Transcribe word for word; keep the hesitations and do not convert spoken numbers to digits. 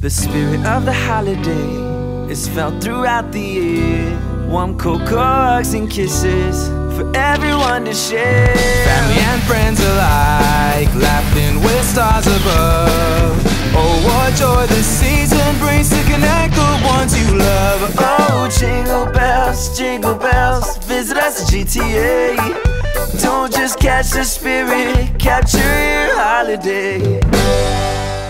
The spirit of the holiday is felt throughout the year. Warm cocoa hugs and kisses for everyone to share. Family and friends alike, laughing with stars above. Oh, what joy this season brings to connect the ones you love. Oh, jingle bells, jingle bells, visit us at G T A. Don't just catch the spirit, capture your holiday.